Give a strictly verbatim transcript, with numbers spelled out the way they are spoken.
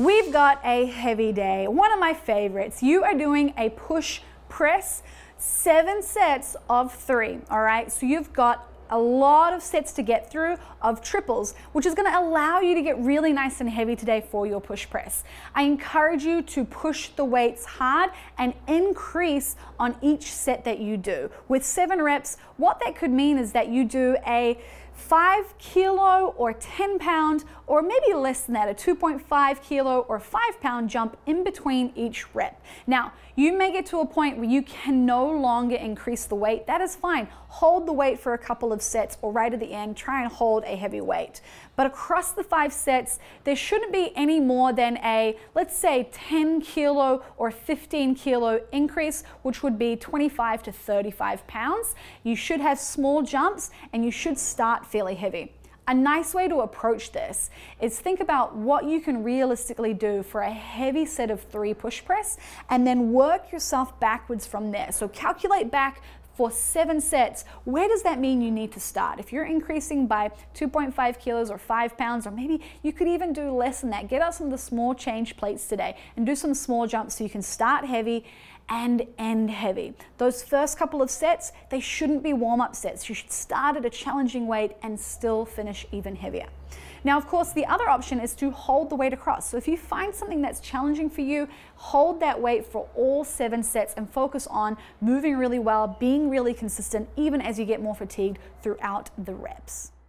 We've got a heavy day, one of my favorites. You are doing a push press, seven sets of three, all right? So you've got a lot of sets to get through of triples, which is gonna allow you to get really nice and heavy today for your push press. I encourage you to push the weights hard and increase on each set that you do. With seven reps, what that could mean is that you do a five kilo or ten pound, or maybe less than that, a two point five kilo or five pound jump in between each rep. Now, you may get to a point where you can no longer increase the weight. That is fine. Hold the weight for a couple of sets, or right at the end, try and hold a heavy weight. But across the five sets, there shouldn't be any more than a, let's say, ten kilo or fifteen kilo increase, which would be twenty-five to thirty-five pounds. You should have small jumps and you should start fairly heavy. A nice way to approach this is think about what you can realistically do for a heavy set of three push press and then work yourself backwards from there. So calculate back for seven sets, where does that mean you need to start? If you're increasing by two point five kilos or five pounds, or maybe you could even do less than that, get out some of the small change plates today and do some small jumps so you can start heavy and end heavy. Those first couple of sets, they shouldn't be warm-up sets. You should start at a challenging weight and still finish even heavier. Now, of course, the other option is to hold the weight across. So if you find something that's challenging for you, hold that weight for all seven sets and focus on moving really well, being really consistent, even as you get more fatigued throughout the reps.